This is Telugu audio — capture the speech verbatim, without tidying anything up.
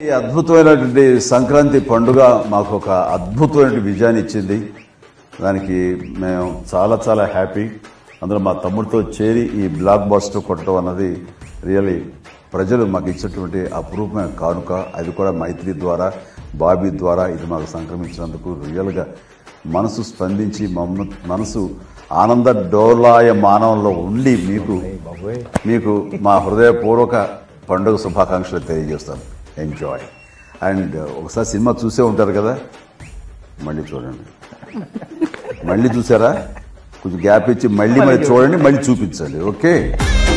ఈ అద్భుతమైనటువంటి సంక్రాంతి పండుగ మాకు ఒక అద్భుతమైన విజయాన్ని ఇచ్చింది. దానికి మేము చాలా చాలా హ్యాపీ. అందులో మా తమ్ముడితో చేరి ఈ బ్లాక్ బస్టర్ కొట్టడం అన్నది రియల్లీ ప్రజలు మాకు ఇచ్చినటువంటి అపరూపమైన కానుక. అది కూడా మైత్రి ద్వారా, బాబీ ద్వారా ఇది మాకు సంక్రమించినందుకు రియల్గా మనసు స్పందించి మమ్మ మనసు ఆనంద డోలాయ మానవంలో ఉండి మీకు మీకు మా హృదయపూర్వక పండుగ శుభాకాంక్షలు తెలియజేస్తాను. ఎంజాయ్. అండ్ ఒకసారి సినిమా చూసే ఉంటారు కదా, మళ్ళీ చూడండి. మళ్ళీ చూసారా, కొంచెం గ్యాప్ ఇచ్చి మళ్ళీ మళ్ళీ చూడండి, మళ్ళీ చూపించండి. ఓకే.